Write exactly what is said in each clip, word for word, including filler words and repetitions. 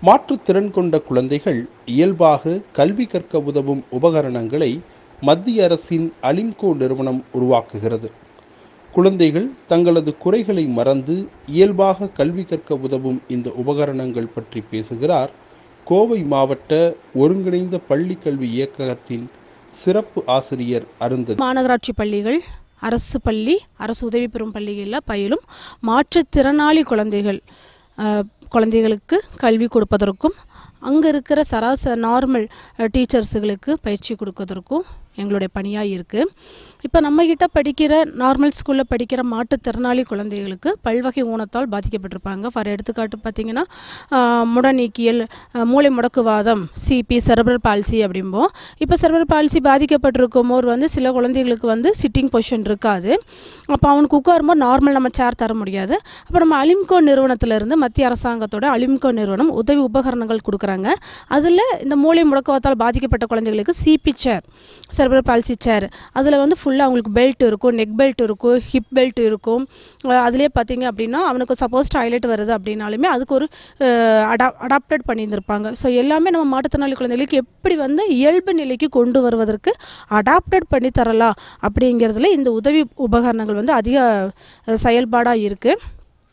மாற்றுத்திறன் கொண்ட குழந்தைகள் இயல்பாக கல்வி கற்க உதவும் உபகரணங்களை மத்திய அரசின் அலிம்கோ நிறுவனம் உருவாக்குகிறது. குழந்தைகள் தங்களது குறைகளை மறந்து இயல்பாக கல்வி கற்க உதவும் இந்த உபகரணங்கள் பற்றி பேசுகிறார் கோவை மாவட்ட ஒருங்கிணைந்த பள்ளி கல்வி இயக்ககத்தின் சிறப்பு ஆசிரியர் அருந்ததி. மாநகராட்சி பள்ளிகள், அரசு பள்ளி, அரசு உதவி பெறும் பள்ளிகளில் பயிலும் மாற்றுத்திறனாளி குழந்தைகள் குழந்தைகளுக்கு கல்வி கொடுப்பதற்கும் அங்கே இருக்கிற சராசரி நார்மல் டீச்சர்ஸுகளுக்கு பயிற்சி கொடுக்கறதுக்கும் எங்களுடைய பணியாக இருக்குது. இப்போ நம்மக்கிட்ட படிக்கிற நார்மல் ஸ்கூலில் படிக்கிற மாற்றுத்திறனாளி குழந்தைகளுக்கு பல்வகை ஊனத்தால் பாதிக்கப்பட்டிருப்பாங்க. ஃபார் எடுத்துக்காட்டு பார்த்திங்கன்னா முடநீக்கியல், மூளை முடக்குவாதம், சிபி, செர்பரல் பால்சி அப்படிம்போம். இப்போ செர்பரல் பால்சி பாதிக்கப்பட்டிருக்கும் போது வந்து சில குழந்தைகளுக்கு வந்து சிட்டிங் பொசிஷன் இருக்காது. அப்போ அவனுக்கு உட்காரும்போது நார்மல் நம்ம சேர் தர முடியாது. அப்போ நம்ம அலிம்கோ நிறுவனத்திலிருந்து மத்திய அரசாங்கத்தோட அலிம்கோ நிறுவனம் உதவி உபகரணங்கள் கொடுக்குறாங்க. அதில் இந்த மூளை முடக்குவாதத்தால் பாதிக்கப்பட்ட குழந்தைகளுக்கு சிபி சேர், செர்பரல் பால்சி சேர், அதில் வந்து ஃபுல்லாக அவங்களுக்கு பெல்ட் இருக்கும், நெக் பெல்ட் இருக்கும், ஹிப் பெல்ட் இருக்கும். அதிலே பார்த்திங்க அப்படின்னா அவனுக்கு சப்போஸ் டாய்லெட் வருது அப்படின்னாலுமே அதுக்கு ஒரு அடா அடாப்டட் பண்ணியிருந்திருப்பாங்க. ஸோ எல்லாமே நம்ம மாற்றுத்திறனாளி குழந்தைகளுக்கு எப்படி வந்து இயல்பு நிலைக்கு கொண்டு வருவதற்கு அடாப்டட் பண்ணி தரலாம் அப்படிங்கிறதுல இந்த உதவி உபகரணங்கள் வந்து அதிக செயல்பாடாக இருக்குது.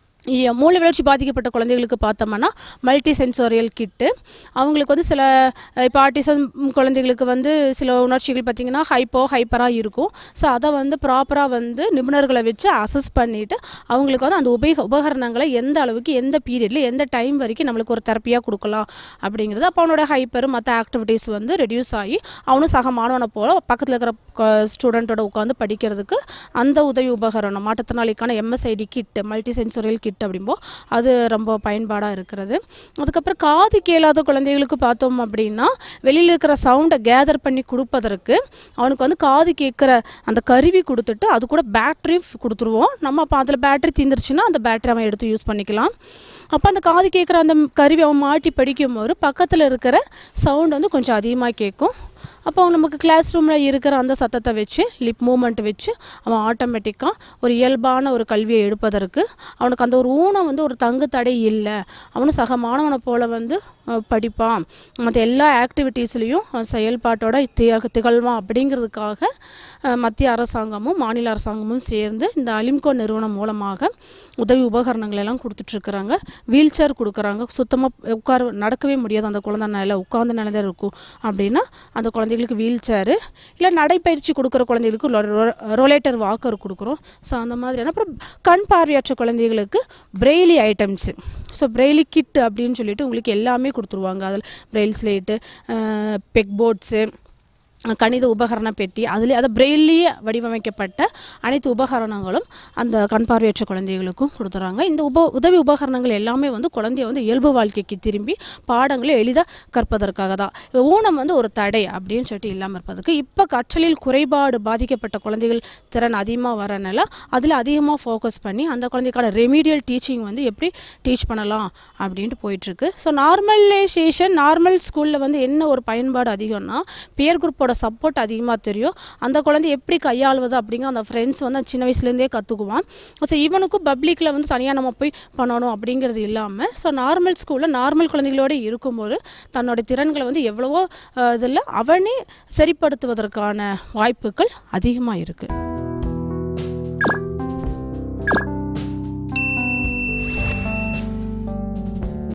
மூளை வளர்ச்சி பாதிக்கப்பட்ட குழந்தைகளுக்கு பார்த்தோம்னா மல்டி சென்சோரியல் கிட்டு, அவங்களுக்கு வந்து சில இப்போ ஆட்டிசம் குழந்தைகளுக்கு வந்து சில உணர்ச்சிகள் பார்த்திங்கன்னா ஹைப்போ ஹைப்பராக இருக்கும். ஸோ அதை வந்து ப்ராப்பராக வந்து நிபுணர்களை வச்சு அசஸ் பண்ணிவிட்டு அவங்களுக்கு வந்து அந்த உபயோக உபகரணங்களை எந்த அளவுக்கு எந்த பீரியடில் எந்த டைம் வரைக்கும் நம்மளுக்கு ஒரு தெரப்பியாக கொடுக்கலாம் அப்படிங்கிறது. அப்போ அவனோட ஹைப்பர் மற்ற ஆக்டிவிட்டீஸ் வந்து ரெடியூஸ் ஆகி அவனும் சக மாணவனை போல் பக்கத்தில் இருக்கிற ஸ்டூடெண்ட்டோட உட்காந்து படிக்கிறதுக்கு அந்த உதவி உபகரணம் மாற்றுத்திறனாளிக்கான MSID kit, multi sensorial kit அப்படிம்போ அது ரொம்ப பயன்பாடாக இருக்கிறது. அதுக்கப்புறம் காது கேளாத குழந்தைகளுக்கு பார்த்தோம் அப்படின்னா வெளியில் இருக்கிற சவுண்டை கேதர் பண்ணி கொடுப்பதற்கு அவனுக்கு வந்து காது கேட்குற அந்த கருவி கொடுத்துட்டு அது கூட பேட்ரி கொடுத்துருவோம். நம்ம அப்போ அதில் பேட்ரி தீர்ந்துருச்சுன்னா அந்த பேட்ரி அவன் எடுத்து யூஸ் பண்ணிக்கலாம். அப்போ அந்த காது கேட்குற அந்த கருவி அவன் மாட்டி படிக்கும்போது பக்கத்தில் இருக்கிற சவுண்ட் வந்து கொஞ்சம் அதிகமாக கேட்கும். அப்போ நமக்கு கிளாஸ் ரூமில் இருக்கிற அந்த சத்தத்தை வச்சு லிப் மூமெண்ட் வச்சு அவன் ஆட்டோமேட்டிக்காக ஒரு இயல்பான ஒரு கல்வியை எடுப்பதற்கு அவனுக்கு அந்த ஒரு ஊனம் வந்து ஒரு தங்கு தடை இல்லை, அவனும் சக மாணவனை போல் வந்து படிப்பான், மற்ற எல்லா ஆக்டிவிட்டீஸ்லேயும் செயல்பாட்டோட திக திகழ்வான் அப்படிங்கிறதுக்காக மத்திய அரசாங்கமும் மாநில அரசாங்கமும் சேர்ந்து இந்த அலிம்கோ நிறுவனம் மூலமாக உதவி உபகரணங்கள் எல்லாம் கொடுத்துட்ருக்குறாங்க. வீல் சேர் கொடுக்குறாங்க. சுத்தமாக உட்கார நடக்கவே முடியாது அந்த குழந்தை நிலை உட்கார்ந்த நிலை தான் இருக்கும் அப்படின்னா அந்த குழந்தைகளுக்கு வீல் சேரு, இல்லை நடைப்பயிற்சி கொடுக்குற குழந்தைகளுக்கு ரொலேட்டர் வாக்கர் கொடுக்குறோம். ஸோ அந்த மாதிரியான அப்புறம் கண் பார்வையற்ற குழந்தைகளுக்கு Braille items, so Braille kit அப்படின்னு சொல்லிட்டு உங்களுக்கு எல்லாமே கொடுத்துருவாங்க. அதில் பிரெயில் ஸ்லேட்டு, பெக் போர்ட்ஸு, கணித உபகரண பெட்டி, அதில் அதை பிரெயிலியே வடிவமைக்கப்பட்ட அனைத்து உபகரணங்களும் அந்த கண் பார்வையற்ற குழந்தைகளுக்கும் கொடுத்துறாங்க. இந்த உப உதவி உபகரணங்கள் எல்லாமே வந்து குழந்தைய வந்து இயல்பு வாழ்க்கைக்கு திரும்பி பாடங்களை எளிதாக கற்பதற்காக தான். ஊனம் வந்து ஒரு தடை அப்படின்னு சொல்லிட்டு இல்லாமல் இருப்பதற்கு இப்போ கற்றலில் குறைபாடு பாதிக்கப்பட்ட குழந்தைகள் திறன் அதிகமாக வரனால அதில் அதிகமாக ஃபோக்கஸ் பண்ணி அந்த குழந்தைக்கான ரெமீடியல் டீச்சிங் வந்து எப்படி டீச் பண்ணலாம் அப்படின்ட்டு போயிட்டுருக்கு. ஸோ நார்மலைசேஷன் நார்மல் ஸ்கூலில் வந்து என்ன ஒரு பயன்பாடு அதிகம்னா பியர் குரூப்போட சப்போர்ட் அதிகமாக தெரியும். அந்த குழந்தை எப்படி கையாளுவது அப்படிங்கிற அந்த ஃப்ரெண்ட்ஸ் வந்து சின்ன வயசுலேருந்தே கற்றுக்குவான். ஸோ இவனுக்கும் பப்ளிக்கில் வந்து தனியாக நம்ம போய் பண்ணணும் அப்படிங்கிறது இல்லாமல் ஸோ நார்மல் ஸ்கூலில் நார்மல் குழந்தைகளோடு இருக்கும்போது தன்னோட திறன்களை வந்து எவ்வளவோ இதில் அவனே சரிப்படுத்துவதற்கான வாய்ப்புகள் அதிகமாக இருக்குது.